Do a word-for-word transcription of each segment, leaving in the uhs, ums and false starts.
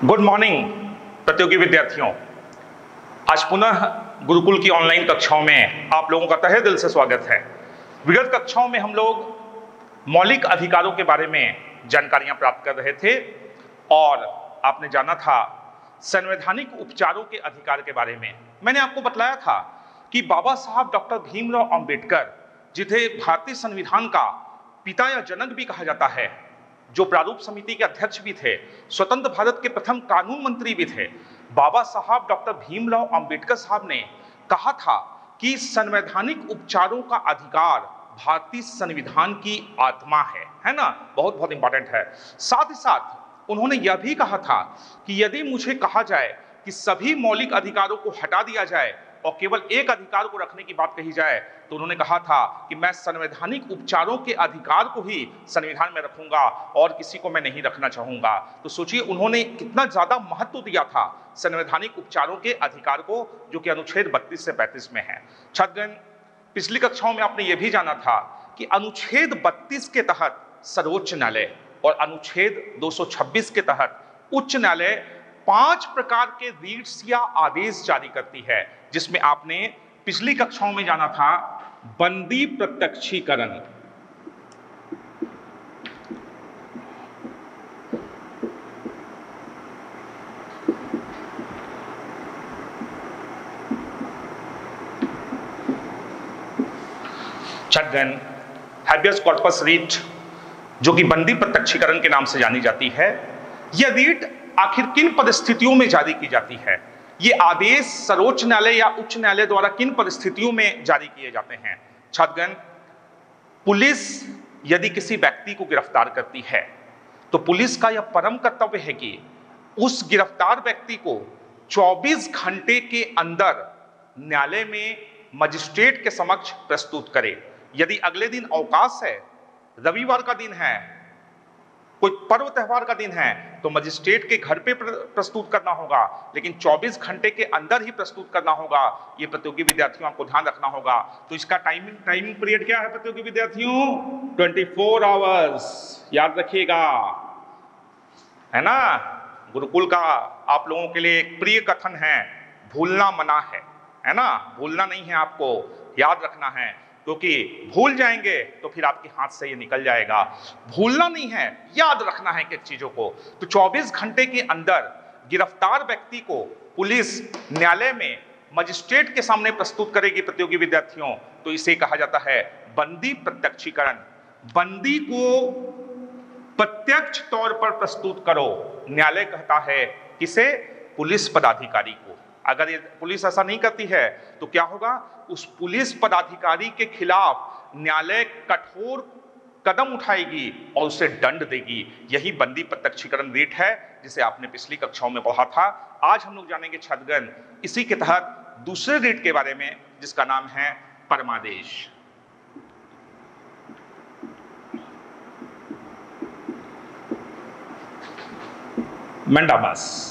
Good morning प्रतियोगी विद्यार्थियों। आज पुनः गुरुकुल की ऑनलाइन कक्षाओं में आप लोगों का तहे दिल से स्वागत है। विगत कक्षाओं में हम लोग मौलिक अधिकारों के बारे में जानकारियां प्राप्त कर रहे थे और आपने जाना था संवैधानिक उपचारों के अधिकार के बारे में। मैंने आपको बतलाया था कि बाबा साहब डॉक्टर भीमराव अंबेडकर, जिन्हें भारतीय संविधान का पिता या जनक भी कहा जाता है, जो प्रारूप समिति के अध्यक्ष भी थे, स्वतंत्र भारत के प्रथम कानून मंत्री भी थे, बाबा साहब डॉक्टर भीमराव अंबेडकर साहब ने कहा था कि संवैधानिक उपचारों का अधिकार भारतीय संविधान की आत्मा है, है ना। बहुत बहुत इंपॉर्टेंट है। साथ ही साथ उन्होंने यह भी कहा था कि यदि मुझे कहा जाए कि सभी मौलिक अधिकारों को हटा दिया जाए और केवल एक अधिकार को रखने की बात कही जाए, तो उन्होंने कहा था कि मैं संवैधानिक उपचारों के अधिकार को ही संविधान में रखूंगा और किसी को मैं नहीं रखना चाहूंगा। तो सोचिए उन्होंने कितना ज्यादा महत्व दिया था संवैधानिक उपचारों के अधिकार को, जो कि अनुच्छेद बत्तीस से पैंतीस में है। छात्रगण, पिछली कक्षाओं में आपने यह भी जाना था कि अनुच्छेद बत्तीस के तहत सर्वोच्च न्यायालय और अनुच्छेद दो सौ छब्बीस के तहत उच्च न्यायालय पांच प्रकार के रीट्स या आदेश जारी करती है, जिसमें आपने पिछली कक्षाओं में जाना था बंदी प्रत्यक्षीकरण, छात्रगण, हैबियस कॉर्पस रीट, जो कि बंदी प्रत्यक्षीकरण के नाम से जानी जाती है, यह रीट आखिर किन परिस्थितियों में जारी की जाती है? ये आदेश सर्वोच्च न्यायालय या उच्च न्यायालय द्वारा किन परिस्थितियों में जारी किए जाते हैं? छात्रगण, पुलिस यदि किसी व्यक्ति को गिरफ्तार करती है तो पुलिस का यह परम कर्तव्य है कि उस गिरफ्तार व्यक्ति को चौबीस घंटे के अंदर न्यायालय में मजिस्ट्रेट के समक्ष प्रस्तुत करे। यदि अगले दिन अवकाश है, रविवार का दिन है, कोई पर्व त्योहार का दिन है, तो मजिस्ट्रेट के घर पे प्रस्तुत करना होगा, लेकिन चौबीस घंटे के अंदर ही प्रस्तुत करना होगा। ये प्रतियोगी विद्यार्थियों आपको ध्यान रखना होगा। तो इसका टाइमिंग टाइमिंग पीरियड क्या है प्रतियोगी विद्यार्थियों? चौबीस आवर्स, याद रखिएगा, है ना। गुरुकुल का आप लोगों के लिए एक प्रिय कथन है, भूलना मना है, है ना। भूलना नहीं है, आपको याद रखना है, क्योंकि भूल जाएंगे तो फिर आपके हाथ से ये निकल जाएगा। भूलना नहीं है, याद रखना है कि चीजों को। तो चौबीस घंटे के अंदर गिरफ्तार व्यक्ति को पुलिस न्यायालय में मजिस्ट्रेट के सामने प्रस्तुत करेगी प्रतियोगी विद्यार्थियों, तो इसे कहा जाता है बंदी प्रत्यक्षीकरण। बंदी को प्रत्यक्ष तौर पर प्रस्तुत करो, न्यायालय कहता है किसे? पुलिस पदाधिकारी को। अगर ये पुलिस ऐसा नहीं करती है तो क्या होगा? उस पुलिस पदाधिकारी के खिलाफ न्यायालय कठोर कदम उठाएगी और उसे दंड देगी। यही बंदी प्रत्यक्षीकरण रीट है, जिसे आपने पिछली कक्षाओं में पढ़ा था। आज हम लोग जानेंगे छात्रगण इसी के तहत दूसरे रीट के बारे में, जिसका नाम है परमादेश। मंडाबस।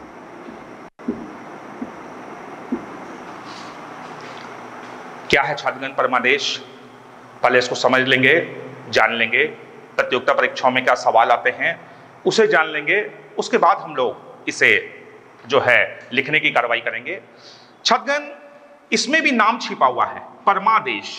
क्या है छात्रगण परमादेश? पहले इसको समझ लेंगे, जान लेंगे। प्रतियोगिता परीक्षाओं में क्या सवाल आते हैं उसे जान लेंगे, उसके बाद हम लोग इसे जो है लिखने की कार्रवाई करेंगे। छात्रगण, इसमें भी नाम छिपा हुआ है, परमादेश।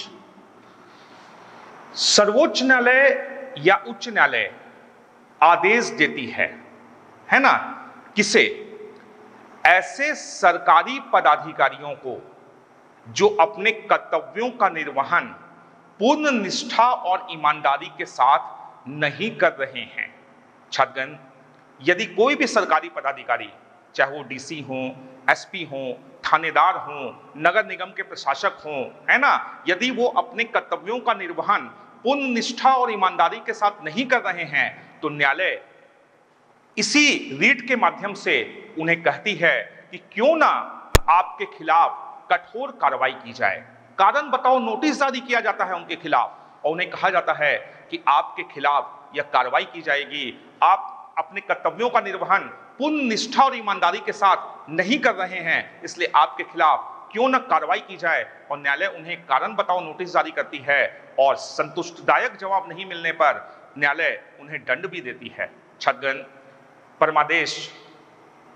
सर्वोच्च न्यायालय या उच्च न्यायालय आदेश देती है, है ना, किसे? ऐसे सरकारी पदाधिकारियों को जो अपने कर्तव्यों का निर्वहन पूर्ण निष्ठा और ईमानदारी के साथ नहीं कर रहे हैं। छात्रगण, यदि कोई भी सरकारी पदाधिकारी, चाहे वो डीसी हो, एसपी हो, थानेदार हो, नगर निगम के प्रशासक हो, है ना, यदि वो अपने कर्तव्यों का निर्वहन पूर्ण निष्ठा और ईमानदारी के साथ नहीं कर रहे हैं, तो न्यायालय इसी रीट के माध्यम से उन्हें कहती है कि क्यों ना आपके खिलाफ कठोर कार्रवाई की जाए। कारण बताओ नोटिस जारी किया जाता है उनके खिलाफ और उन्हें कहा जाता है कि आपके खिलाफ यह कार्रवाई की जाएगी। आप अपने कर्तव्यों का निर्वहन पूर्ण निष्ठा और ईमानदारी के साथ नहीं कर रहे हैं, इसलिए आपके खिलाफ क्यों न कार्रवाई की जाए। और न्यायालय उन्हें कारण बताओ नोटिस जारी करती है और संतुष्टिदायक जवाब नहीं मिलने पर न्यायालय उन्हें दंड भी देती है। छात्रगण, परमादेश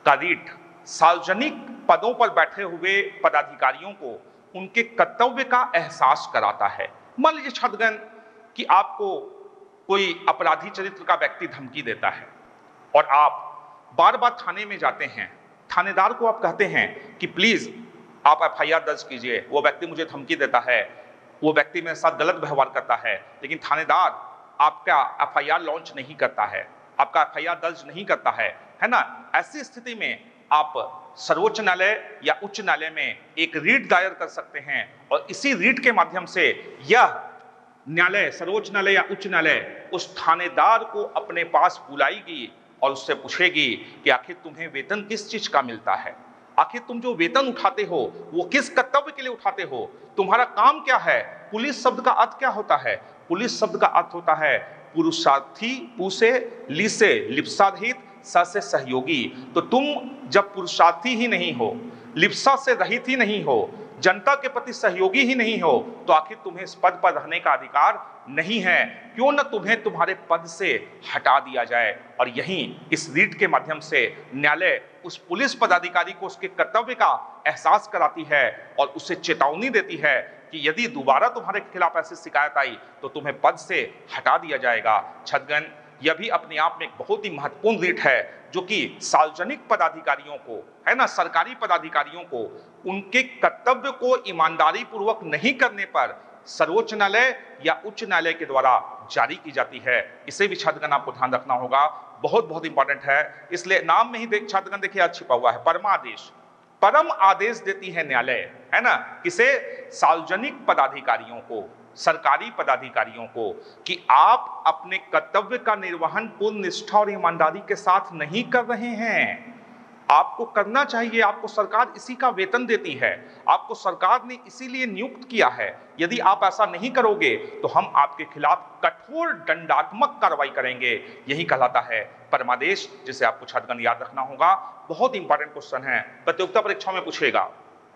का रीट सार्वजनिक पदों पर बैठे हुए पदाधिकारियों को उनके कर्तव्य का एहसास कराता है। मान लीजिए छात्रगण कि आपको कोई अपराधी चरित्र का व्यक्ति धमकी देता है और आप बार बार थाने में जाते हैं, थानेदार को आप कहते हैं कि प्लीज आप एफ आई आर दर्ज कीजिए, वो व्यक्ति मुझे धमकी देता है, वो व्यक्ति मेरे साथ गलत व्यवहार करता है, लेकिन थानेदार आपका एफ आई आर लॉन्च नहीं करता है, आपका एफ आई आर दर्ज नहीं करता है, है ना। ऐसी स्थिति में आप सर्वोच्च न्यायालय या उच्च न्यायालय में एक रीट दायर कर सकते हैं और इसी रीट के माध्यम से यह न्यायालय, सर्वोच्च न्यायालय या उच्च न्यायालय उस थानेदार को अपने पास बुलाएगी और उससे पूछेगी कि आखिर तुम्हें वेतन किस चीज का मिलता है, आखिर तुम जो वेतन उठाते हो वो किस कर्तव्य के लिए उठाते हो, तुम्हारा काम क्या है। पुलिस शब्द का अर्थ क्या होता है? पुलिस शब्द का अर्थ होता है पुरुषार्थी, पु से ली से लिप्सारहित, स से सहयोगी। तो तुम जब पुरुषार्थी ही नहीं हो, लिप्सा से रहित ही नहीं हो, जनता के प्रति सहयोगी ही नहीं हो, तो आखिर तुम्हें इस पद पर रहने का अधिकार नहीं है। क्यों न तुम्हें तुम्हारे पद से हटा दिया जाए। और यहीं इस रीट के माध्यम से न्यायालय उस पुलिस पदाधिकारी को उसके कर्तव्य का एहसास कराती है और उसे चेतावनी देती है कि यदि दोबारा तुम्हारे खिलाफ ऐसी शिकायत आई तो तुम्हें पद से हटा दिया जाएगा। छात्रगण, यह भी अपने आप में एक बहुत ही महत्वपूर्ण रीट है जो कि सार्वजनिक पदाधिकारियों को, है ना, सरकारी पदाधिकारियों को उनके कर्तव्य को ईमानदारी पूर्वक नहीं करने पर सर्वोच्च न्यायालय या उच्च न्यायालय के द्वारा जारी की जाती है। इसे भी छात्रगण आपको ध्यान रखना होगा, बहुत बहुत इंपॉर्टेंट है। इसलिए नाम में ही देख छात्रगण देखिए आज छिपा हुआ है परमादेश। परम आदेश देती है न्यायालय, है ना, किसे? सार्वजनिक पदाधिकारियों को, सरकारी पदाधिकारियों को, कि आप अपने कर्तव्य का निर्वहन पूर्ण निष्ठा और ईमानदारी के साथ नहीं कर रहे हैं। आपको करना चाहिए, आपको सरकार इसी का वेतन देती है, आपको सरकार ने इसीलिए नियुक्त किया है। यदि आप ऐसा नहीं करोगे तो हम आपके खिलाफ कठोर दंडात्मक कार्रवाई करेंगे। यही कहलाता है परमादेश, जिसे आपको छात्रगण याद रखना होगा। बहुत इंपॉर्टेंट क्वेश्चन है, प्रतियोगिता परीक्षा में पूछेगा।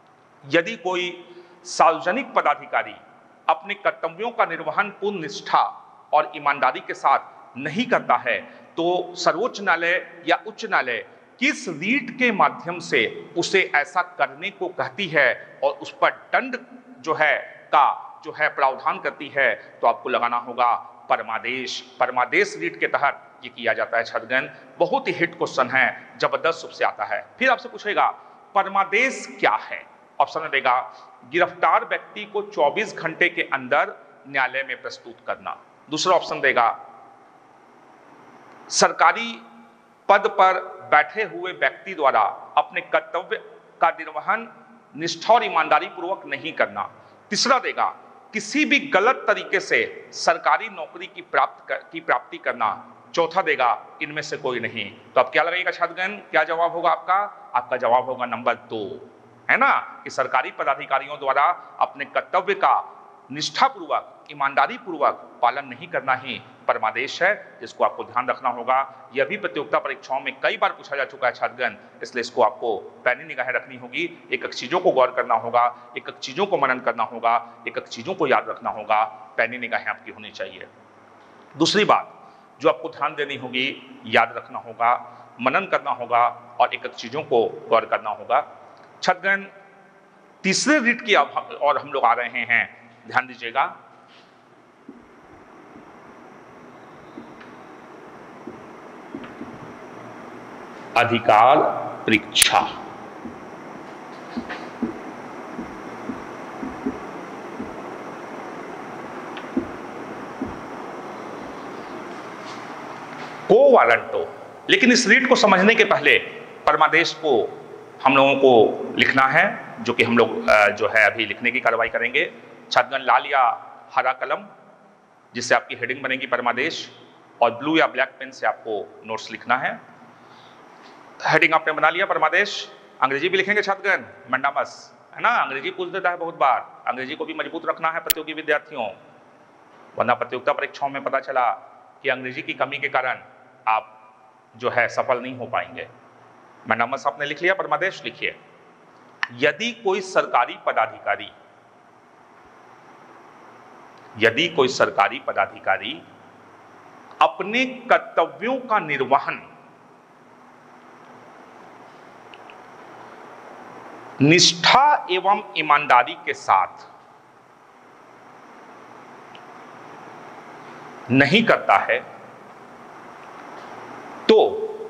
यदि कोई सार्वजनिक पदाधिकारी अपने कर्तव्यों का निर्वहन पूर्ण निष्ठा और ईमानदारी के साथ नहीं करता है तो सर्वोच्च न्यायालय या उच्च न्यायालय किस रीट के माध्यम से उसे ऐसा करने को कहती है और उस पर दंड जो है का जो है प्रावधान करती है, तो आपको लगाना होगा परमादेश। परमादेश रीट के तहत ये किया जाता है। छात्रगण, बहुत ही हिट क्वेश्चन है, जबरदस्त रूप से आता है। फिर आपसे पूछेगा परमादेश क्या है? ऑप्शन में देगा गिरफ्तार व्यक्ति को चौबीस घंटे के अंदर न्यायालय में प्रस्तुत करना। दूसरा ऑप्शन देगा सरकारी पद पर बैठे हुए व्यक्ति द्वारा अपने कर्तव्य का निर्वहन निष्ठा और ईमानदारी पूर्वक नहीं करना। तीसरा देगा किसी भी गलत तरीके से सरकारी नौकरी की प्राप्त कर, की प्राप्ति करना। चौथा देगा इनमें से कोई नहीं। तो अब क्या लगेगा छात्रगण, क्या जवाब होगा आपका? आपका जवाब होगा नंबर दो, है ना, कि सरकारी पदाधिकारियों द्वारा अपने कर्तव्य का निष्ठापूर्वक, ईमानदारी पूर्वक पालन नहीं करना ही परमादेश है, जिसको आपको ध्यान रखना होगा। यह भी प्रतियोगिता परीक्षाओं में कई बार पूछा जा चुका है छात्रगण, इसलिए इसको आपको पैनी निगाहें रखनी होगी। एक एक चीजों को गौर करना होगा, एक एक चीजों को मनन करना होगा, एक एक चीजों को याद रखना होगा, पैनी निगाहें आपकी होनी चाहिए। दूसरी बात जो आपको ध्यान देनी होगी, याद रखना होगा, मनन करना होगा और एक एक चीजों को गौर करना होगा। छात्रगण, तीसरे रीट की और हम लोग आ रहे हैं, ध्यान दीजिएगा। अधिकार परीक्षा। को वारंटो। लेकिन इस रीट को समझने के पहले परमादेश को हम लोगों को लिखना है, जो कि हम लोग जो है अभी लिखने की कार्रवाई करेंगे। छात्रगण, लाल या हरा कलम जिससे आपकी हेडिंग बनेगी परमादेश, और ब्लू या ब्लैक पेन से आपको नोट्स लिखना है। हेडिंग आपने बना लिया परमादेश। अंग्रेजी भी लिखेंगे छात्रगण, मंडामस, है ना, अंग्रेजी पूछ देता है बहुत बार। अंग्रेजी को भी मजबूत रखना है प्रतियोगी विद्यार्थियों, वरना प्रतियोगिता परीक्षाओं में पता चला कि अंग्रेजी की कमी के कारण आप जो है सफल नहीं हो पाएंगे। मंडामस आपने लिख लिया, परमादेश लिखिए। यदि कोई सरकारी पदाधिकारी यदि कोई सरकारी पदाधिकारी अपने कर्तव्यों का निर्वहन निष्ठा एवं ईमानदारी के साथ नहीं करता है तो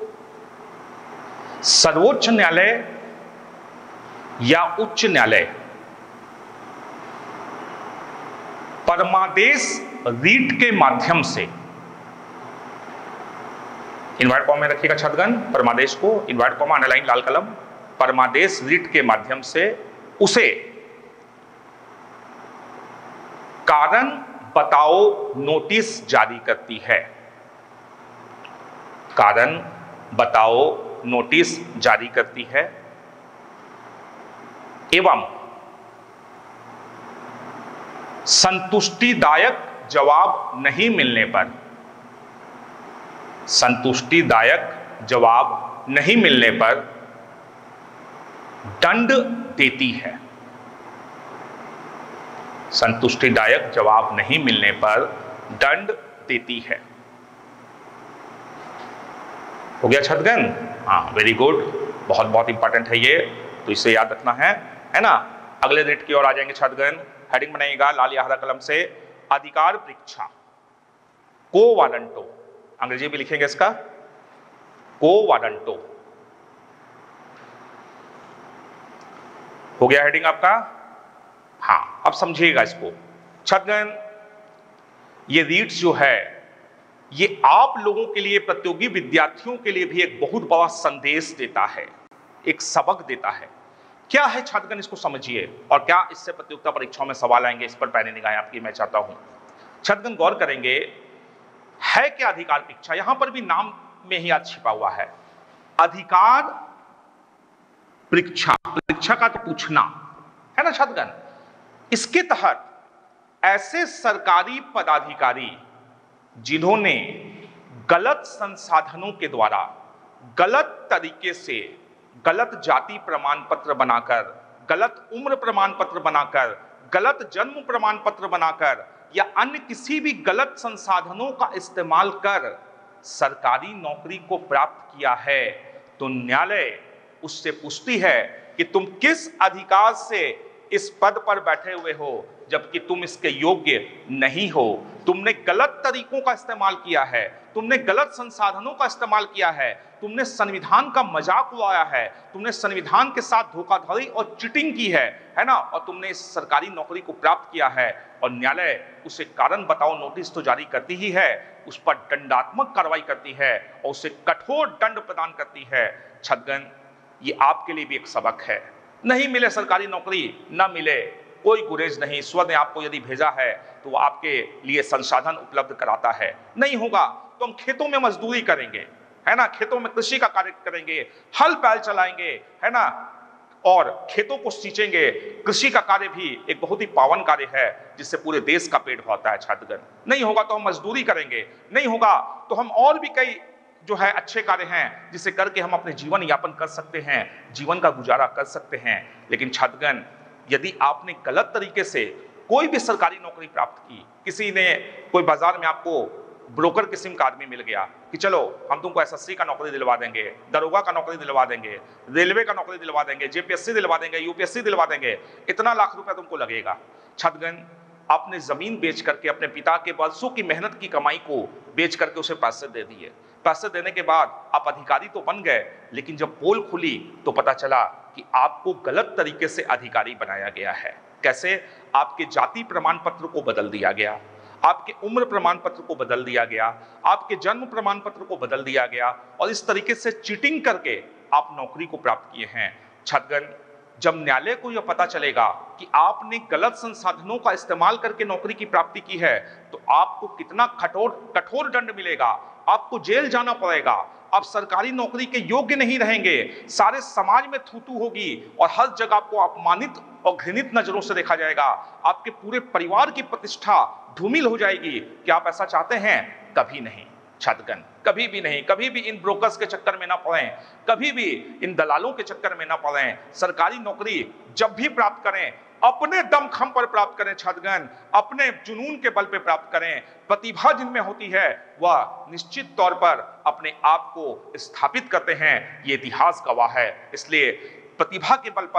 सर्वोच्च न्यायालय या उच्च न्यायालय परमादेश रीट के माध्यम से, इनवर्ट कॉमा में रखिएगा छात्रगण, परमादेश को इनवर्ट कॉमा अंडरलाइन लाल कलम, परमादेश रीट के माध्यम से उसे कारण बताओ नोटिस जारी करती है, कारण बताओ नोटिस जारी करती है एवं संतुष्टिदायक जवाब नहीं मिलने पर, संतुष्टिदायक जवाब नहीं मिलने पर दंड देती है, संतुष्टिदायक जवाब नहीं मिलने पर दंड देती है। हो गया छात्रगण? हाँ, वेरी गुड, बहुत बहुत इंपॉर्टेंट है ये, तो इसे याद रखना है, है ना। अगले रेट की ओर आ जाएंगे छात्रगण, हेडिंग बनाइएगा लाल या हरा कलम से, अधिकार परीक्षा को वारंटो, अंग्रेजी भी लिखेंगे इसका, को वारंटो। हो गया हेडिंग आपका? हाँ, अब समझिएगा इसको छात्रगण, ये रीट्स जो है ये आप लोगों के लिए, प्रतियोगी विद्यार्थियों के लिए भी एक बहुत बड़ा संदेश देता है, एक सबक देता है। क्या है छात्रगण, इसको समझिए, और क्या इससे प्रतियोगिता परीक्षाओं में सवाल आएंगे, इस पर पैनी निगाहें आपकी मैं चाहता हूं। छात्रगण गौर करेंगे, है क्या अधिकार परीक्षा, यहां पर भी नाम में ही आज छिपा हुआ है, अधिकार परीक्षा, परीक्षा का तो पूछना है ना छात्रगण। इसके तहत ऐसे सरकारी पदाधिकारी जिन्होंने गलत संसाधनों के द्वारा, गलत तरीके से, गलत जाति प्रमाण पत्र बनाकर, गलत उम्र प्रमाण पत्र बनाकर, गलत जन्म प्रमाण पत्र बनाकर या अन्य किसी भी गलत संसाधनों का इस्तेमाल कर सरकारी नौकरी को प्राप्त किया है, तो न्यायालय उससे पूछती है कि तुम किस अधिकार से इस पद पर बैठे हुए हो, जबकि तुम इसके योग्य नहीं हो। तुमने गलत तरीकों का इस्तेमाल किया है, तुमने गलत संसाधनों का इस्तेमाल किया है, तुमने संविधान का मजाक उड़ाया है, तुमने संविधान के साथ धोखाधड़ी और चीटिंग की है, है ना, और तुमने इस सरकारी नौकरी को प्राप्त किया है, और न्यायालय उसे कारण बताओ नोटिस तो जारी करती ही है, उस पर दंडात्मक कार्रवाई करती है और उसे कठोर दंड प्रदान करती है। छात्रगण, ये आपके लिए भी एक सबक है। नहीं मिले सरकारी नौकरी, ना मिले, कोई गुरेज नहीं, ईश्वर ने आपको यदि भेजा है तो वो आपके लिए संसाधन उपलब्ध कराता है। नहीं होगा तो हम खेतों में मजदूरी करेंगे, है ना, खेतों में कृषि का कार्य करेंगे, हल पैल चलाएंगे, है ना, और खेतों को सींचेंगे। कृषि का कार्य भी एक बहुत ही पावन कार्य है जिससे पूरे देश का पेट भरता है छात्रगण। नहीं होगा तो हम मजदूरी करेंगे, नहीं होगा तो हम और भी कई जो है अच्छे कार्य हैं जिसे करके हम अपने जीवन यापन कर सकते हैं, जीवन का गुजारा कर सकते हैं। लेकिन छात्रगण, यदि आपने गलत तरीके से कोई भी सरकारी नौकरी प्राप्त की, किसी ने, कोई बाजार में आपको ब्रोकर किस्म का आदमी मिल गया कि चलो हम तुमको एसएससी का नौकरी दिलवा देंगे, दरोगा का नौकरी दिलवा देंगे, रेलवे का नौकरी दिलवा देंगे, जेपीएससी दिलवा देंगे, यूपीएससी दिलवा देंगे, इतना लाख रुपया तुमको लगेगा। छात्रगण, आपने जमीन बेच करके अपने पिता के वर्षों की मेहनत की कमाई को बेच करके उसे पैसे दे दिए। पैसे देने के बाद आप अधिकारी तो बन गए, लेकिन जब पोल खुली तो पता चला कि आपको गलत तरीके से अधिकारी बनाया गया है। कैसे? आपके जाति प्रमाण पत्र को बदल दिया गया, आपके उम्र प्रमाण पत्र को बदल दिया गया, आपके जन्म प्रमाण पत्र को बदल दिया गया, और इस तरीके से चीटिंग करके आप नौकरी को प्राप्त किए हैं। छात्रगण, जब न्यायालय को यह पता चलेगा कि आपने गलत संसाधनों का इस्तेमाल करके नौकरी की प्राप्ति की है, तो आपको कितना कठोर कठोर दंड मिलेगा, आपको जेल जाना पड़ेगा, आप सरकारी नौकरी के योग्य नहीं रहेंगे, सारे समाज में थूथू होगी और हर जगह आपको अपमानित और घृणित नजरों से देखा जाएगा, आपके पूरे परिवार की प्रतिष्ठा धूमिल हो जाएगी। क्या आप ऐसा चाहते हैं? कभी नहीं छात्रगण, कभी भी नहीं। कभी भी इन ब्रोकर्स के चक्कर में ना पड़ें, कभी भी इन दलालों के चक्कर में ना पड़ें। सरकारी नौकरी जब भी प्राप्त करें, अपने दमखम पर प्राप्त करें छात्रगण, अपने जुनून के बल पे प्राप्त करें। प्रतिभा जिनमें होती है वह निश्चित तौर पर अपने आप को स्थापित करते हैं, ये इतिहास गवाह है। इसलिए प्रतिभा के बल पर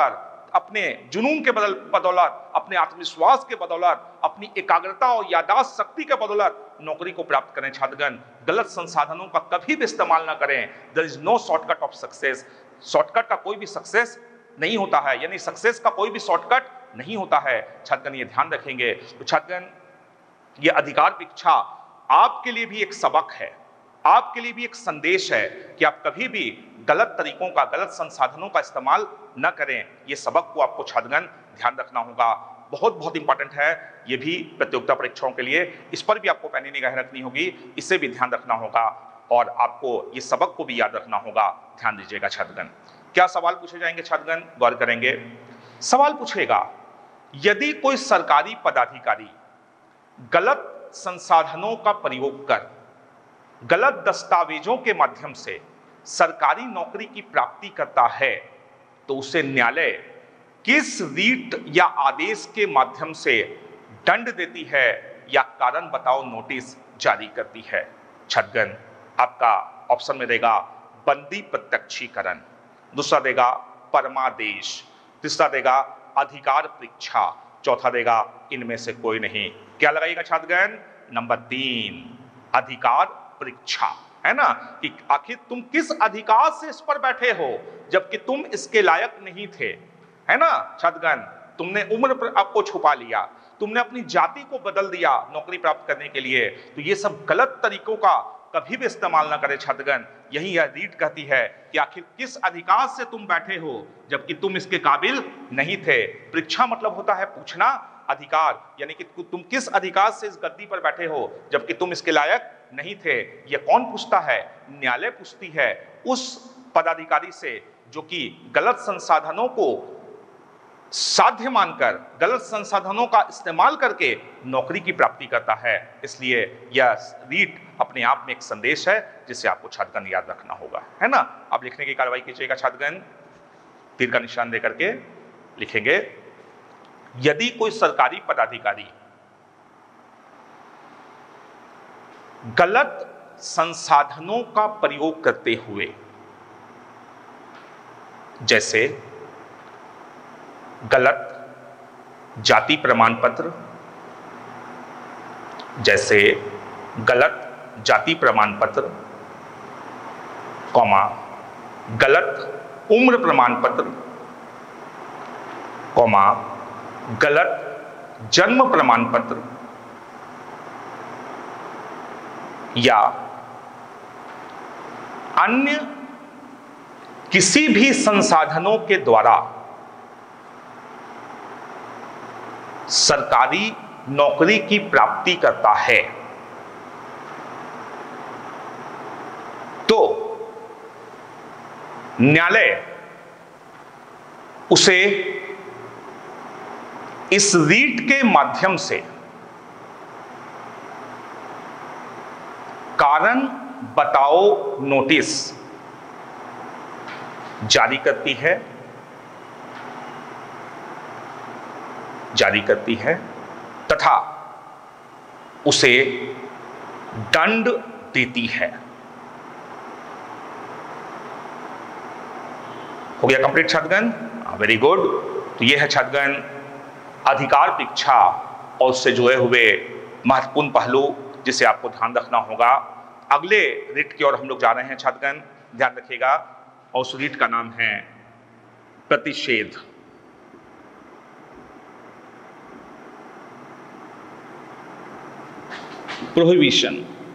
अपने जुनून के बदल बदौलत, अपने आत्मविश्वास के बदौलत, अपनी एकाग्रता और याददाश्त शक्ति के बदौलत नौकरी को प्राप्त करें छात्रगण। गलत संसाधनों का कभी भी इस्तेमाल ना करें। There is no shortcut of success. Shortcut का कोई भी सक्सेस नहीं होता है, यानी सक्सेस का कोई भी शॉर्टकट नहीं होता है छात्रगण, ये ध्यान रखेंगे। तो छात्रगण, ये अधिकार परीक्षा आपके लिए भी एक सबक है, आपके लिए भी एक संदेश है कि आप कभी भी गलत तरीकों का, गलत संसाधनों का इस्तेमाल न करें। ये सबक को आपको छात्रगण ध्यान रखना होगा, बहुत बहुत इंपॉर्टेंट है ये भी प्रतियोगिता परीक्षाओं के लिए। इस पर भी आपको पैनी निगाह रखनी होगी, इसे भी ध्यान रखना होगा और आपको ये सबक को भी याद रखना होगा। ध्यान दीजिएगा छात्रगण। क्या सवाल पूछे जाएंगे छात्रगण, गौर करेंगे। सवाल पूछेगा, यदि कोई सरकारी पदाधिकारी गलत संसाधनों का प्रयोग कर गलत दस्तावेजों के माध्यम से सरकारी नौकरी की प्राप्ति करता है तो उसे न्यायालय किस रीट या आदेश के माध्यम से दंड देती है या कारण बताओ नोटिस जारी करती है। छात्रगण, आपका ऑप्शन में देगा बंदी प्रत्यक्षीकरण, दूसरा देगा परमादेश, तीसरा देगा अधिकार परीक्षा, चौथा देगा इनमें से कोई नहीं। क्या लगाइएगा छात्रगण? नंबर तीन, अधिकार परीक्षा, है ना, कि आखिर तुम किस अधिकार से इस पर बैठे हो जबकि तुम इसके लायक नहीं थे, है ना छात्रगण। तुमने उम्र पर आपको छुपा लिया, तुमने अपनी जाति को बदल दिया नौकरी प्राप्त करने के लिए। तो ये सब गलत तरीकों का कभी भी इस्तेमाल ना करें छात्रगण। यही यह रीट कहती है कि आखिर किस अधिकार से तुम बैठे हो जबकि तुम इसके काबिल नहीं थे। परीक्षा मतलब होता है पूछना, अधिकार यानी कि तुम किस अधिकार से इस गद्दी पर बैठे हो जबकि तुम इसके लायक नहीं थे। ये कौन पूछता है? न्यायालय पूछती है उस पदाधिकारी से जो कि गलत संसाधनों को साध्य मानकर, गलत संसाधनों का इस्तेमाल करके नौकरी की प्राप्ति करता है। इसलिए यह रीट अपने आप में एक संदेश है जिसे आपको छात्रगण याद रखना होगा, है ना। आप लिखने की कार्रवाई कीजिएगा छात्रगण, तीर का निशान देकर के लिखेंगे। यदि कोई सरकारी पदाधिकारी गलत संसाधनों का प्रयोग करते हुए, जैसे गलत जाति प्रमाण पत्र, जैसे गलत जाति प्रमाण पत्र, कॉमा गलत उम्र प्रमाण पत्र, कॉमा गलत जन्म प्रमाण पत्र, या अन्य किसी भी संसाधनों के द्वारा सरकारी नौकरी की प्राप्ति करता है तो न्यायालय उसे इस रीट के माध्यम से कारण बताओ नोटिस जारी करती है जारी करती है तथा उसे दंड देती है। हो गया कंप्लीट छात्रगण? Very good. तो यह है छात्रगण अधिकार परीक्षा और उससे जुड़े हुए महत्वपूर्ण पहलू जिसे आपको ध्यान रखना होगा। अगले रीट की ओर हम लोग जा रहे हैं छात्रगण, ध्यान रखिएगा, और उस रीट का नाम है प्रतिषेध। प्रोहिबिशन।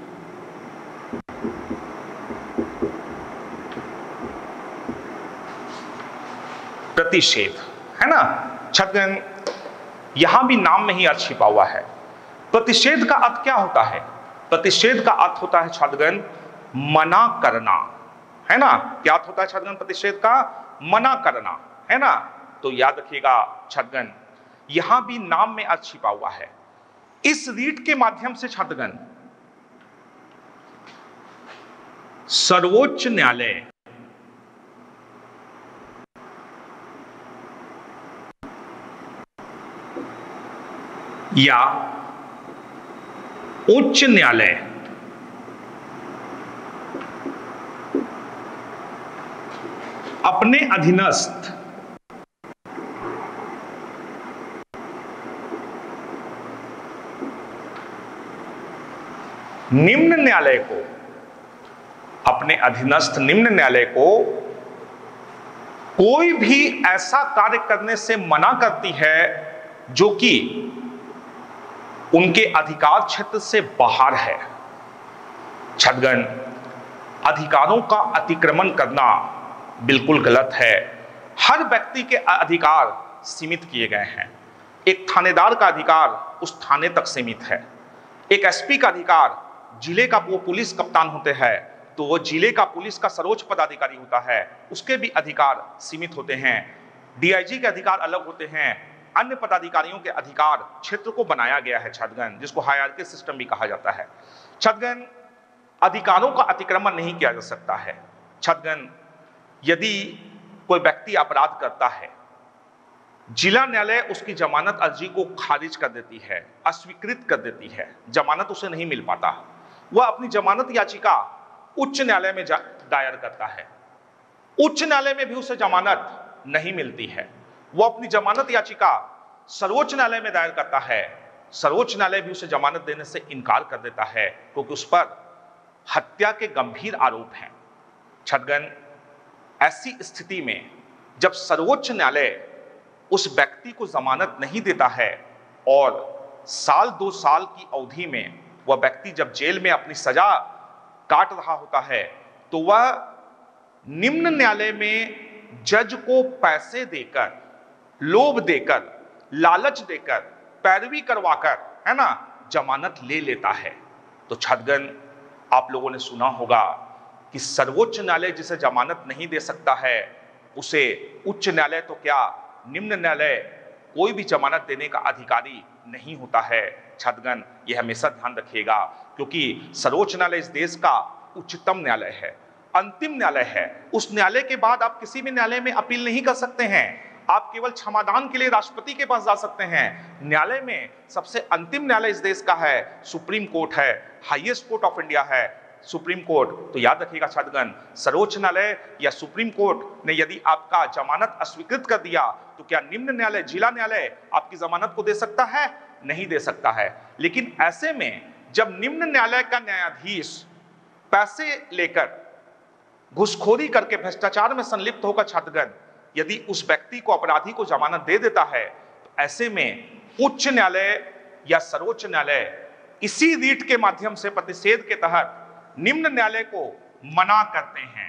प्रतिषेध, है ना छात्रगण, यहां भी नाम में ही अर्थ छिपा हुआ है। प्रतिषेध का अर्थ क्या होता है? प्रतिषेध का अर्थ होता है छात्रगण मना करना, है ना। क्या अर्थ होता है छात्रगण प्रतिषेध का? मना करना, है ना। तो याद रखिएगा छात्रगण, यहां भी नाम में अर्थ छिपा हुआ है। इस रीट के माध्यम से छात्रगण सर्वोच्च न्यायालय या उच्च न्यायालय अपने अधीनस्थ निम्न न्यायालय को, अपने अधीनस्थ निम्न न्यायालय को कोई भी ऐसा कार्य करने से मना करती है जो कि उनके अधिकार क्षेत्र से बाहर है। छात्रगण, अधिकारों का अतिक्रमण करना बिल्कुल गलत है। हर व्यक्ति के अधिकार सीमित किए गए हैं। एक थानेदार का अधिकार उस थाने तक सीमित है। एक एसपी का अधिकार, जिले का वो पुलिस कप्तान होते हैं तो वो जिले का पुलिस का सर्वोच्च पदाधिकारी होता है, उसके भी अधिकार सीमित होते हैं। डीआईजी के अधिकार अलग होते हैं। अन्य पदाधिकारियों के अधिकार क्षेत्र को बनाया गया है छात्रगण, जिसको हायरार्की सिस्टम भी कहा जाता है। छात्रगण, अधिकारों का अतिक्रमण नहीं किया जा सकता है। छात्रगण, यदि कोई व्यक्ति अपराध करता है, जिला न्यायालय उसकी जमानत अर्जी को खारिज कर देती है, अस्वीकृत कर देती है, जमानत उसे नहीं मिल पाता, वह अपनी जमानत याचिका उच्च न्यायालय में दायर करता है, उच्च न्यायालय में भी उसे जमानत नहीं मिलती है, वो अपनी जमानत याचिका सर्वोच्च न्यायालय में दायर करता है, सर्वोच्च न्यायालय भी उसे जमानत देने से इनकार कर देता है क्योंकि उस पर हत्या के गंभीर आरोप हैं। छात्रगण, ऐसी स्थिति में जब सर्वोच्च न्यायालय उस व्यक्ति को जमानत नहीं देता है और साल दो साल की अवधि में वह व्यक्ति जब जेल में अपनी सजा काट रहा होता है तो वह निम्न न्यायालय में जज को पैसे देकर, लोभ देकर, लालच देकर, पैरवी करवाकर, है ना, जमानत ले लेता है। तो छात्रगण, आप लोगों ने सुना होगा कि सर्वोच्च न्यायालय जिसे जमानत नहीं दे सकता है उसे उच्च न्यायालय तो क्या, निम्न न्यायालय कोई भी जमानत देने का अधिकारी नहीं होता है। छात्रगण, यह हमेशा ध्यान रखिएगा क्योंकि सर्वोच्च न्यायालय इस देश का उच्चतम न्यायालय है, अंतिम न्यायालय है। उस न्यायालय के बाद आप किसी भी न्यायालय में अपील नहीं कर सकते हैं। आप केवल क्षमादान के लिए राष्ट्रपति के पास जा सकते हैं। न्यायालय में सबसे अंतिम न्यायालय इस देश का है, सुप्रीम कोर्ट है, हाईएस्ट कोर्ट ऑफ इंडिया है सुप्रीम कोर्ट। तो याद रखिएगा छात्रगण, सर्वोच्च न्यायालय या सुप्रीम कोर्ट ने यदि आपका जमानत अस्वीकृत कर दिया तो क्या निम्न न्यायालय, जिला न्यायालय आपकी जमानत को दे सकता है? नहीं दे सकता है। लेकिन ऐसे में जब निम्न न्यायालय का न्यायाधीश पैसे लेकर, घूसखोरी करके, भ्रष्टाचार में संलिप्त होकर छात्रगण यदि उस व्यक्ति को, अपराधी को जमानत दे देता है तो ऐसे में उच्च न्यायालय या सर्वोच्च न्यायालय इसी रीट के माध्यम से प्रतिषेध के तहत निम्न न्यायालय को मना करते हैं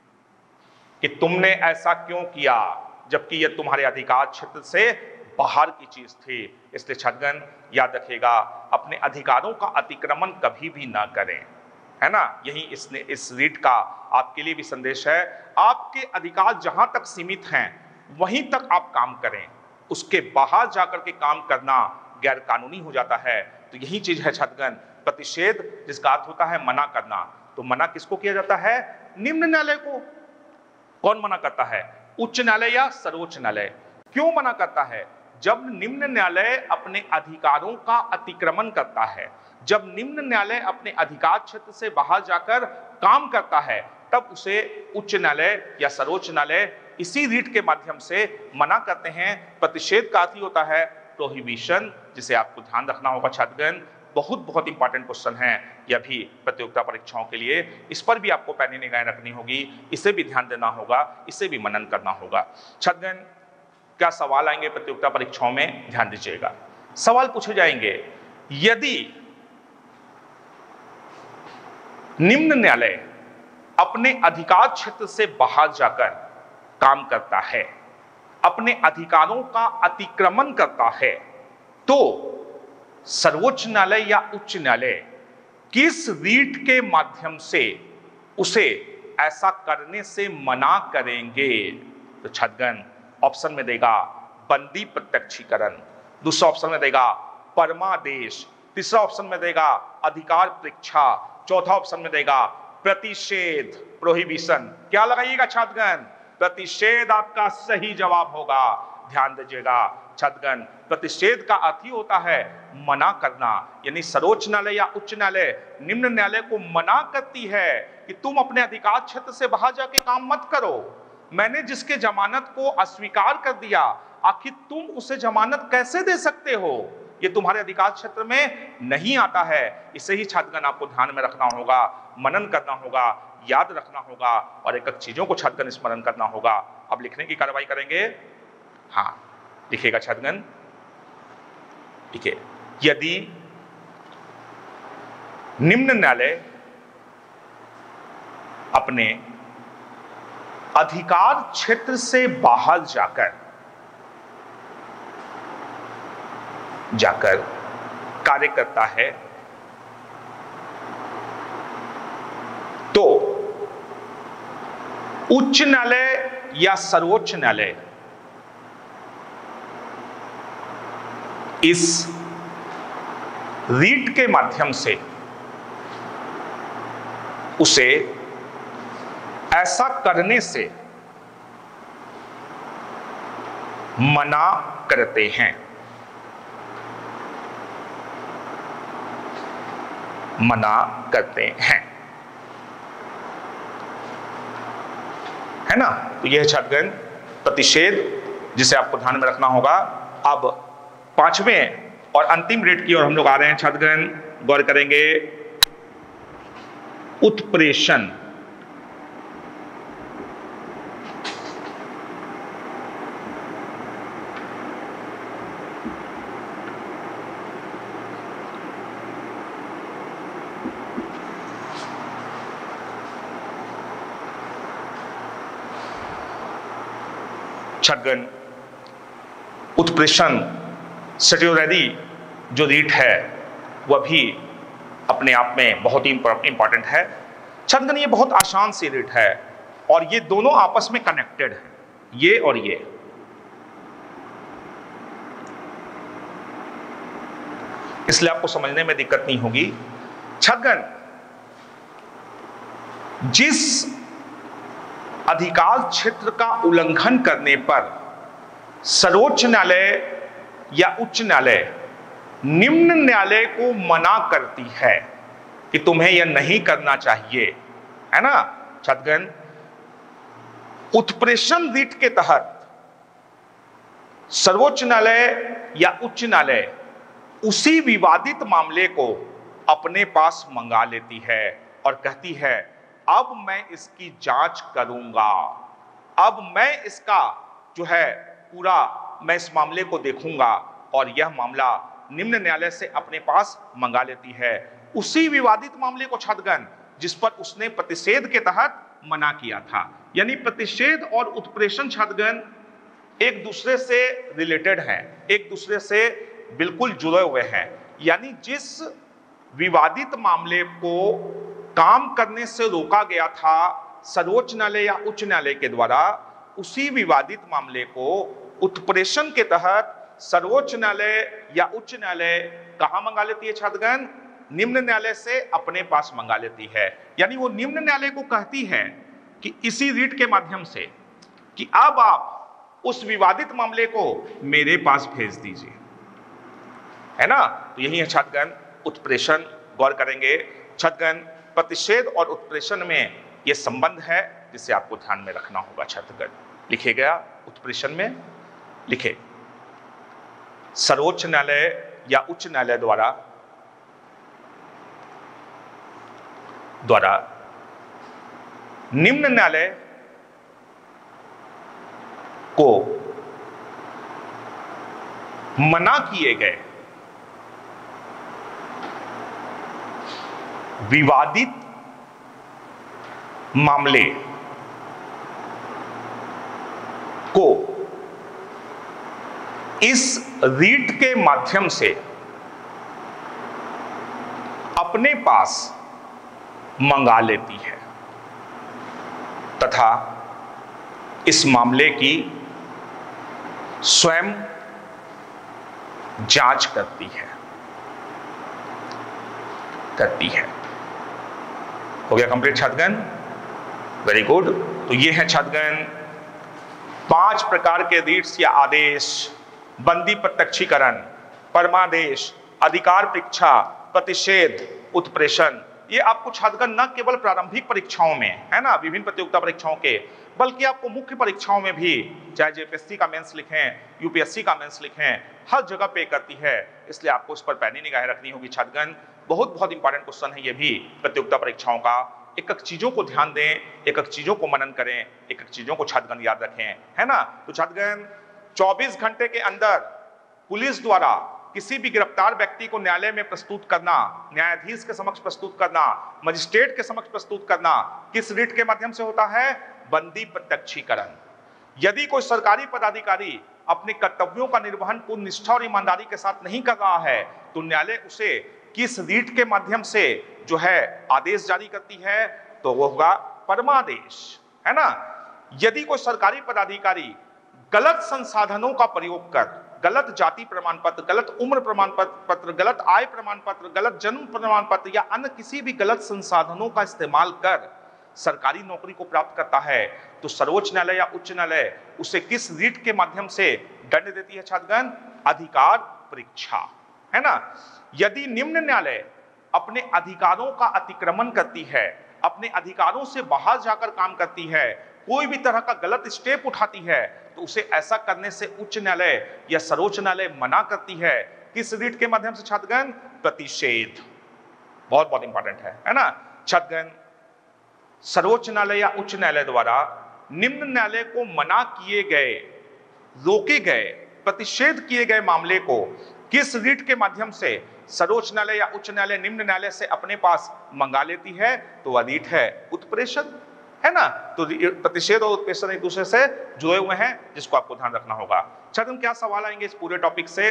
कि तुमने ऐसा क्यों किया जबकि यह तुम्हारे अधिकार क्षेत्र से बाहर की चीज थी। इसलिए छात्रगण, याद रखिएगा, अपने अधिकारों का अतिक्रमण कभी भी ना करें, है ना। यही इसने इस रीट का आपके लिए भी संदेश है। आपके अधिकार जहां तक सीमित हैं वहीं तक आप काम करें, उसके बाहर जाकर के काम करना गैर कानूनी हो जाता है। तो यही चीज है छात्रगण, प्रतिषेध जिसका अर्थ होता है मना करना। तो मना किसको किया जाता है? निम्न न्यायालय को। कौन मना करता है? उच्च न्यायालय या सर्वोच्च न्यायालय। क्यों मना करता है? जब निम्न न्यायालय अपने अधिकारों का अतिक्रमण करता है, जब निम्न न्यायालय अपने अधिकार क्षेत्र से बाहर जाकर काम करता है, तब उसे उच्च न्यायालय या सर्वोच्च न्यायालय इसी रीट के माध्यम से मना करते हैं। प्रतिषेध का अर्थ होता है प्रोहिबिशन, जिसे आपको ध्यान रखना होगा छात्रगण। बहुत बहुत इंपॉर्टेंट क्वेश्चन है यह भी प्रतियोगिता परीक्षाओं के लिए। इस पर भी आपको पैनी निगाहें रखनी होगी, इसे भी ध्यान देना होगा, इसे भी मनन करना होगा। छात्रगण, क्या सवाल आएंगे प्रतियोगिता परीक्षाओं में? ध्यान दीजिएगा। सवाल पूछे जाएंगे, यदि निम्न न्यायालय अपने अधिकार क्षेत्र से बाहर जाकर काम करता है, अपने अधिकारों का अतिक्रमण करता है, तो सर्वोच्च न्यायालय या उच्च न्यायालय किस रीट के माध्यम से उसे ऐसा करने से मना करेंगे? तो छात्रगण, ऑप्शन में देगा बंदी प्रत्यक्षीकरण, दूसरा ऑप्शन में देगा परमादेश, तीसरा ऑप्शन में देगा अधिकार परीक्षा, चौथा ऑप्शन में देगा प्रतिषेध, प्रोहिबिशन। क्या लगाइएगा छात्रगण? प्रतिषेध आपका सही जवाब होगा। ध्यान दीजिएगा छात्रगण, प्रतिषेध का अर्थ ही होता है मना करना। यानी सर्वोच्च न्यायालय या उच्च न्यायालय निम्न न्यायालय को मना करती है कि तुम अपने अधिकार क्षेत्र से बाहर जाके काम मत करो। मैंने जिसके जमानत को अस्वीकार कर दिया, आखिर तुम उसे जमानत कैसे दे सकते हो? ये तुम्हारे अधिकार क्षेत्र में नहीं आता है। इसे ही छात्रगण आपको ध्यान में रखना होगा, मनन करना होगा, याद रखना होगा और एक एक चीजों को छात्रगण स्मरण करना होगा। अब लिखने की कार्रवाई करेंगे। हाँ, लिखेगा छात्रगण, लिखिए, यदि निम्न न्यायालय अपने अधिकार क्षेत्र से बाहर जाकर जाकर कार्य करता है तो उच्च न्यायालय या सर्वोच्च न्यायालय इस रीट के माध्यम से उसे ऐसा करने से मना करते हैं, मना करते हैं, है ना। तो यह छात्रगण प्रतिषेध जिसे आपको ध्यान में रखना होगा। अब पांचवें और अंतिम रेट की ओर हम लोग आ रहे हैं छात्रगण, गौर करेंगे। उत्प्रेषण, छात्रगण उत्प्रेषण सेट्योरेरी जो रीट है वह भी अपने आप में बहुत ही इंपॉर्टेंट है। छात्रगण ये बहुत आसान सी रीट है और ये दोनों आपस में कनेक्टेड है, ये और ये। इसलिए आपको समझने में दिक्कत नहीं होगी। छात्रगण जिस अधिकार क्षेत्र का उल्लंघन करने पर सर्वोच्च न्यायालय या उच्च न्यायालय निम्न न्यायालय को मना करती है कि तुम्हें यह नहीं करना चाहिए, है ना छात्रगण। उत्प्रेषण रीट के तहत सर्वोच्च न्यायालय या उच्च न्यायालय उसी विवादित मामले को अपने पास मंगा लेती है और कहती है अब मैं इसकी जांच करूंगा, अब मैं इसका जो है पूरा मैं इस मामले को देखूंगा और यह मामला निम्न न्यायालय से अपने पास मंगा लेती है उसी विवादित मामले को छात्रगण जिस पर उसने प्रतिषेध के तहत मना किया था। यानी प्रतिषेध और उत्प्रेषण छात्रगण एक दूसरे से रिलेटेड हैं, एक दूसरे से बिल्कुल जुड़े हुए हैं। यानी जिस विवादित मामले को काम करने से रोका गया था सर्वोच्च न्यायालय या उच्च न्यायालय के द्वारा, उसी विवादित मामले को उत्प्रेषण के तहत सर्वोच्च न्यायालय या उच्च न्यायालय कहां मंगा लेती है छात्रगण? निम्न न्यायालय से अपने पास मंगा लेती है। यानी वो निम्न न्यायालय को कहती है कि इसी रीट के माध्यम से कि अब आप उस विवादित मामले को मेरे पास भेज दीजिए, है ना। तो यही है छात्रगण उत्प्रेषण। गौर करेंगे छात्रगण प्रतिषेध और उत्प्रेषण में यह संबंध है जिसे आपको ध्यान में रखना होगा छात्रगण। लिखे गया उत्प्रेषण में, लिखे सर्वोच्च न्यायालय या उच्च न्यायालय द्वारा द्वारा निम्न न्यायालय को मना किए गए विवादित मामले को इस रीट के माध्यम से अपने पास मंगा लेती है तथा इस मामले की स्वयं जांच करती है करती है हो गया कंप्लीट छात्रगण? Very good. तो ये है छात्रगण पांच प्रकार के रीट्स या आदेश: बंदी प्रत्यक्षीकरण, परमादेश, अधिकार परीक्षा, प्रतिषेध, उत्प्रेषण। ये आपको छात्रगण न केवल प्रारंभिक परीक्षाओं में, है ना, विभिन्न प्रतियोगिता परीक्षाओं के बल्कि आपको मुख्य परीक्षाओं में भी, चाहे जेपीएससी का मेंस लिखें, यूपीएससी का मेंस लिखें, हर जगह पे करती है। इसलिए आपको इस पर पैनी निगाहें रखनी होगी छात्रगण। बहुत बहुत इंपॉर्टेंट क्वेश्चन है ये भी प्रतियोगिता परीक्षाओं का। एक एक चीजों को ध्यान दें, एक एक चीजों को मनन करें, एक एक चीजों को छात्रगण याद रखें, है ना। तो छात्रगण चौबीस घंटे के अंदर पुलिस द्वारा किसी भी गिरफ्तार व्यक्ति को न्यायालय में प्रस्तुत करना, न्यायाधीश के समक्ष प्रस्तुत करना, मजिस्ट्रेट के समक्ष प्रस्तुत करना किस रीट के माध्यम से होता है? बंदी प्रत्यक्षीकरण। यदि कोई सरकारी पदाधिकारी अपने कर्तव्यों का निर्वहन पूर्ण निष्ठा और ईमानदारी के साथ नहीं कर रहा है तो न्यायालय उसे किस रीट के माध्यम से जो है आदेश जारी करती है? तो वो होगा परमादेश, है ना। यदि कोई सरकारी पदाधिकारी गलत संसाधनों का प्रयोग कर गलत जाति प्रमाण पत्र, गलत उम्र प्रमाण पत्र, गलत आय प्रमाण पत्र, गलत जन्म प्रमाण पत्र या अन्य किसी भी गलत संसाधनों का इस्तेमाल कर सरकारी नौकरी को प्राप्त करता है तो सर्वोच्च न्यायालय या उच्च न्यायालय उसे किस रीट के माध्यम से दंड देती है छात्रगण? अधिकार परीक्षा, है ना। यदि निम्न न्यायालय अपने अधिकारों का अतिक्रमण करती है, अपने अधिकारों से बाहर जाकर काम करती है, कोई भी तरह का गलत स्टेप उठाती है तो उसे ऐसा करने से उच्च न्यायालय या सर्वोच्च न्यायालय मना करती है। किस रीट के माध्यम से छात्रगण? प्रतिषेध। बहुत बहुत इंपॉर्टेंट है, है ना। छात्रगण सर्वोच्च न्यायालय या उच्च न्यायालय द्वारा निम्न न्यायालय को मना किए गए, रोके गए, प्रतिषेध किए गए मामले को किस रीट के माध्यम से सर्वोच्च न्यायालय या उच्च न्यायालय निम्न न्यायालय से अपने पास मंगा लेती है? तो वह रीट है उत्प्रेषण, है ना। तो प्रतिषेध और उत्प्रेषण एक दूसरे से जुड़े हुए हैं, जिसको आपको ध्यान रखना होगा। छात्र क्या सवाल आएंगे इस पूरे टॉपिक से?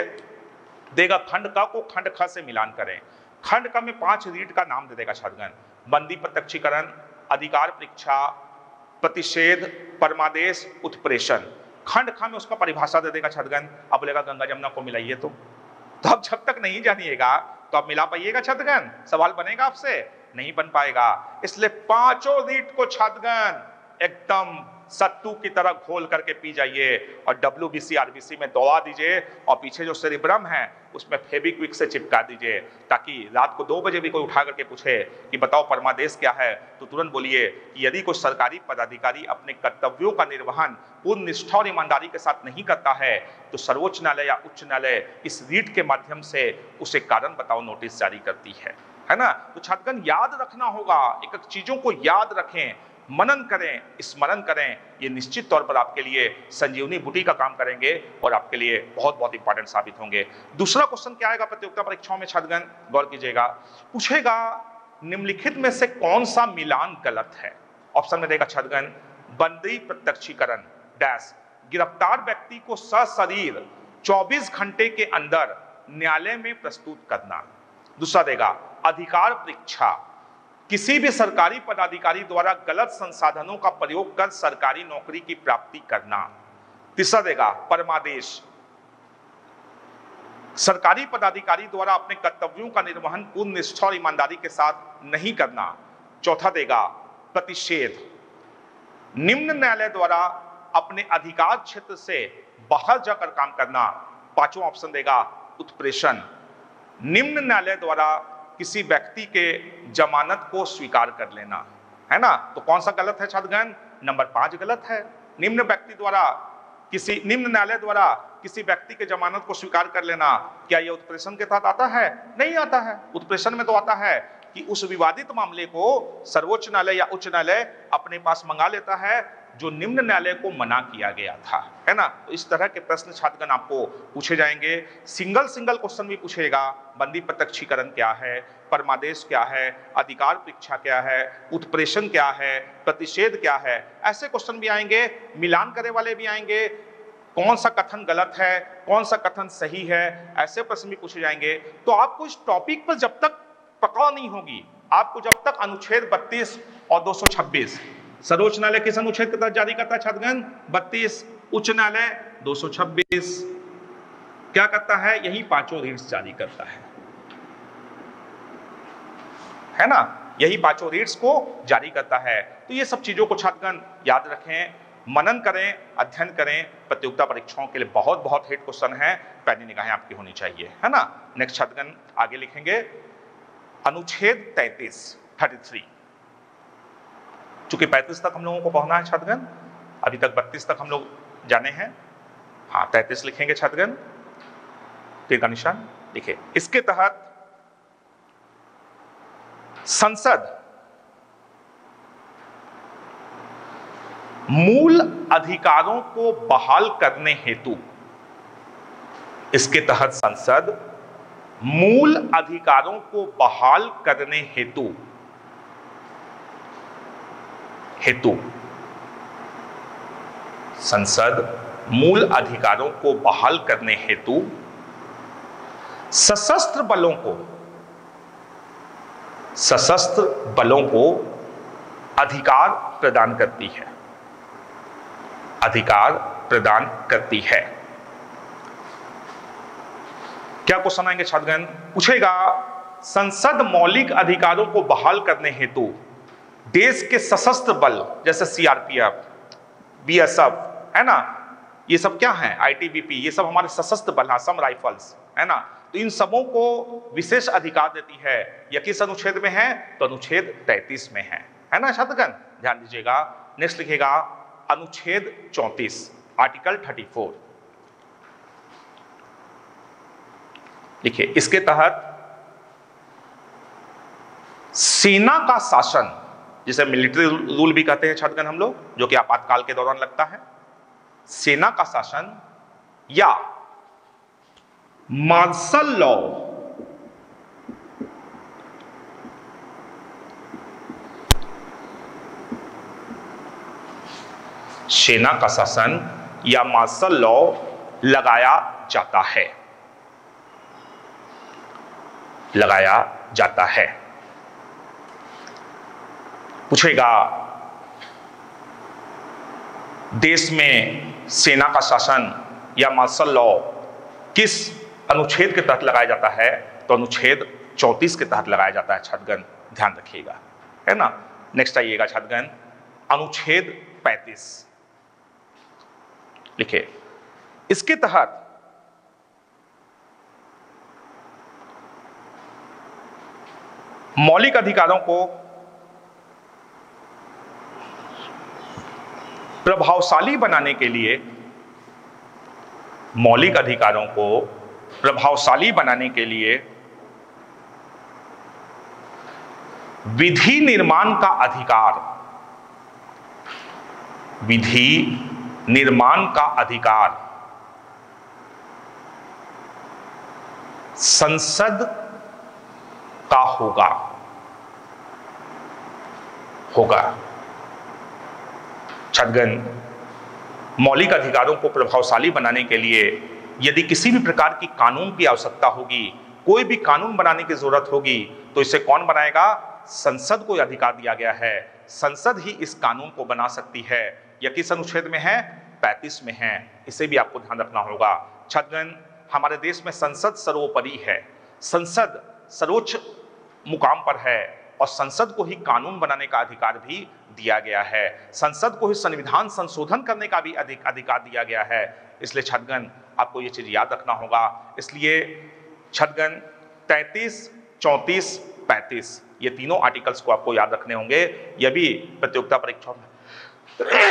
देगा खंड का को खंड ख से मिलान करें। खंड का में पांच रीट का नाम दे देगा छात्रगण: बंदी प्रत्यक्षीकरण, अधिकार परीक्षा, प्रतिषेध, परमादेश, उत्प्रेषण। खंड ख में उसका परिभाषा दे देगा छात्रगण। अब बोलेगा गंगा जमुना को मिलाइए, तो तो आप जब तक नहीं जानिएगा तो आप मिला पाइएगा छात्रगण? सवाल बनेगा आपसे? नहीं बन पाएगा। इसलिए पांचों रीट को छात्रगण एकदम सत्तू की तरह घोल करके पी जाइए और डब्ल्यूबीसी आरबीसी में दौड़ा दीजिए और पीछे जो सेरिब्रम है उसमें फेविक्विक से चिपका दीजिए, ताकि रात को दो बजे भी कोई उठा करके पूछे कि बताओ परमादेश क्या है, तो तुरंत बोलिए कि यदि कोई सरकारी पदाधिकारी अपने कर्तव्यों का निर्वहन पूर्ण निष्ठा और ईमानदारी के साथ नहीं करता है तो सर्वोच्च न्यायालय या उच्च न्यायालय इस रीट के माध्यम से उसे कारण बताओ नोटिस जारी करती है, है ना। तो छात्रगण याद रखना होगा, एक एक चीजों को याद रखें, मनन करें, स्मरण करें। ये निश्चित तौर पर आपके लिए संजीवनी बूटी का काम करेंगे और आपके लिए बहुत बहुत इंपॉर्टेंट साबित होंगे। दूसरा क्वेश्चन क्या आएगा प्रतियोगिता परीक्षाओं में छात्रगण? गौर कीजिएगा। पूछेगा निम्नलिखित में से कौन सा मिलान गलत है? ऑप्शन में देगा छात्रगण बंदी प्रत्यक्षीकरण डैश गिरफ्तार व्यक्ति को सशरीर चौबीस घंटे के अंदर न्यायालय में प्रस्तुत करना। दूसरा देगा अधिकार परीक्षा, किसी भी सरकारी पदाधिकारी द्वारा गलत संसाधनों का प्रयोग कर सरकारी नौकरी की प्राप्ति करना। तीसरा देगा परमादेश, सरकारी पदाधिकारी द्वारा अपने कर्तव्यों का निर्वहन पूर्ण निष्ठा और ईमानदारी के साथ नहीं करना। चौथा देगा प्रतिषेध, निम्न न्यायालय द्वारा अपने अधिकार क्षेत्र से बाहर जाकर काम करना। पांचवा ऑप्शन देगा उत्प्रेषण, निम्न न्यायालय द्वारा किसी व्यक्ति के जमानत को स्वीकार कर लेना, है ना। तो कौन सा गलत है छात्रगण? नंबर पांच गलत है। निम्न व्यक्ति द्वारा किसी निम्न न्यायालय द्वारा किसी व्यक्ति के जमानत को स्वीकार कर लेना, क्या यह उत्प्रेषण के तहत आता है? नहीं आता है। उत्प्रेषण में तो आता है कि उस विवादित मामले को सर्वोच्च न्यायालय या उच्च न्यायालय अपने पास मंगा लेता है जो निम्न न्यायालय को मना किया गया था, है ना। तो इस तरह के प्रश्न छात्रगण आपको पूछे जाएंगे। सिंगल सिंगल क्वेश्चन भी पूछेगा। बंदी प्रत्यक्षीकरण क्या है, परमादेश क्या है, अधिकार परीक्षा क्या है, उत्प्रेषण क्या है, प्रतिषेध क्या है, ऐसे क्वेश्चन भी आएंगे। मिलान करे वाले भी आएंगे, कौन सा कथन गलत है, कौन सा कथन सही है, ऐसे प्रश्न भी पूछे जाएंगे। तो आपको इस टॉपिक पर जब तक पकड़ नहीं होगी, आपको जब तक अनुच्छेद बत्तीस और दो सौ छब्बीस सर्वोच्च न्यायालय किस अनुच्छेद के तहत जारी करता है छात्रगण? बत्तीस। उच्च न्यायालय दो सौ छब्बीस क्या करता है? यही पांचों रीट्स जारी करता है, है ना। यही पांचों रीट्स को जारी करता है। तो ये सब चीजों को छात्रगण याद रखें, मनन करें, अध्ययन करें। प्रतियोगिता परीक्षाओं के लिए बहुत बहुत हिट क्वेश्चन है, पैनी निगाहें आपकी होनी चाहिए, है ना। नेक्स्ट छात्रगण आगे लिखेंगे अनुच्छेद तैंतीस, तैंतीस। चूंकि पैंतीस तक हम लोगों को पढ़ना है छात्रगण, अभी तक बत्तीस तक हम लोग जाने हैं। हाँ, तैंतीस लिखेंगे छात्रगण, तीर का निशान लिखे। इसके तहत संसद मूल अधिकारों को बहाल करने हेतु इसके तहत संसद मूल अधिकारों को बहाल करने हेतु हेतु संसद मूल अधिकारों को बहाल करने हेतु सशस्त्र बलों को सशस्त्र बलों को अधिकार प्रदान करती है अधिकार प्रदान करती है। क्या क्वेश्चन आएंगे छात्रगण? पूछेगा संसद मौलिक अधिकारों को बहाल करने हेतु देश के सशस्त्र बल जैसे सीआरपीएफ, बीएसएफ है ना, ये सब क्या है, आईटीबीपी, ये सब हमारे सशस्त्र बल, असम राइफल्स है ना, तो इन सबों को विशेष अधिकार देती है। यह किस अनुच्छेद में है? तो अनुच्छेद तैंतीस में है, है ना छात्रगण, ध्यान दीजिएगा। नेक्स्ट लिखेगा अनुच्छेद चौंतीस, आर्टिकल चौंतीस लिखिए। इसके तहत सेना का शासन, जिसे मिलिट्री रूल भी कहते हैं छात्रगण हम लोग, जो कि आपातकाल के दौरान लगता है, सेना का शासन या मार्शल लॉ सेना का शासन या मार्शल लॉ लगाया जाता है लगाया जाता है। पूछेगा देश में सेना का शासन या मार्शल लॉ किस अनुच्छेद के तहत लगाया जाता है? तो अनुच्छेद चौंतीस के तहत लगाया जाता है छात्रगण, ध्यान रखिएगा, है ना। नेक्स्ट आइएगा छात्रगण, अनुच्छेद पैंतीस लिखे। इसके तहत मौलिक अधिकारों को प्रभावशाली बनाने के लिए मौलिक अधिकारों को प्रभावशाली बनाने के लिए विधि निर्माण का अधिकार विधि निर्माण का अधिकार संसद का होगा होगा छात्रगण, मौलिक अधिकारों को प्रभावशाली बनाने के लिए यदि किसी भी प्रकार की कानून की आवश्यकता होगी, कोई भी कानून बनाने की जरूरत होगी, तो इसे कौन बनाएगा? संसद को अधिकार दिया गया है। संसद ही इस कानून को बना सकती है। यह किस अनुच्छेद में है? पैंतीस में है। इसे भी आपको ध्यान रखना होगा छात्रगण। हमारे देश में संसद सर्वोपरि है, संसद सर्वोच्च मुकाम पर है और संसद को ही कानून बनाने का अधिकार भी दिया गया है। संसद को ही संविधान संशोधन करने का भी अधिक अधिकार दिया गया है। इसलिए छात्रगण आपको ये चीज याद रखना होगा। इसलिए छात्रगण तैंतीस, चौंतीस, पैंतीस ये तीनों आर्टिकल्स को आपको याद रखने होंगे। यह भी प्रतियोगिता परीक्षाओं में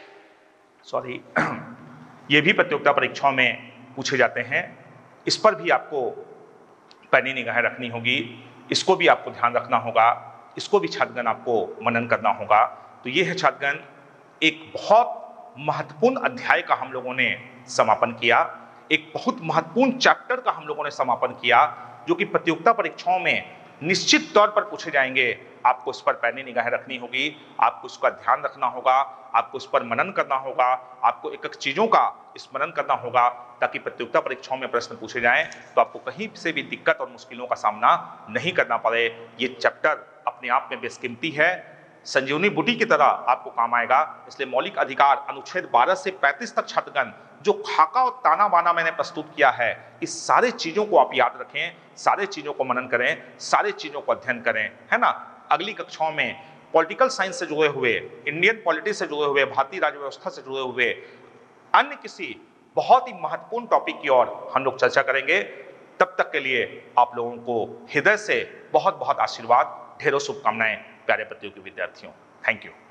सॉरी ये भी प्रतियोगिता परीक्षाओं में पूछे जाते हैं। इस पर भी आपको पैनी निगाहें रखनी होगी, इसको भी आपको ध्यान रखना होगा, इसको भी छात्रगण आपको मनन करना होगा। तो ये है छात्रगण एक बहुत महत्वपूर्ण अध्याय का हम लोगों ने समापन किया, एक बहुत महत्वपूर्ण चैप्टर का हम लोगों ने समापन किया, जो कि प्रतियोगिता परीक्षाओं में निश्चित तौर पर पूछे जाएंगे। आपको इस पर पैनी निगाहें रखनी होगी, आपको इसका ध्यान रखना होगा, आपको इस पर मनन करना होगा, आपको एक एक चीजों का स्मरण करना होगा, ताकि प्रतियोगिता परीक्षाओं में प्रश्न पूछे जाएं तो आपको कहीं से भी दिक्कत और मुश्किलों का सामना नहीं करना पड़े। ये चैप्टर अपने आप में बेशकीमती है, संजीवनी बूटी की तरह आपको काम आएगा। इसलिए मौलिक अधिकार अनुच्छेद बारह से पैंतीस तक छात्रगण जो खाका और ताना बाना मैंने प्रस्तुत किया है, इस सारे चीजों को आप याद रखें, सारे चीजों को मनन करें, सारे चीजों को अध्ययन करें, है ना। अगली कक्षाओं में पॉलिटिकल साइंस से जुड़े हुए, इंडियन पॉलिटिक्स से जुड़े हुए, भारतीय राज्य व्यवस्था से जुड़े हुए अन्य किसी बहुत ही महत्वपूर्ण टॉपिक की ओर हम लोग चर्चा करेंगे। तब तक के लिए आप लोगों को हृदय से बहुत बहुत आशीर्वाद, ढेरों शुभकामनाएं प्यारे प्रतियोगी विद्यार्थियों। Thank you.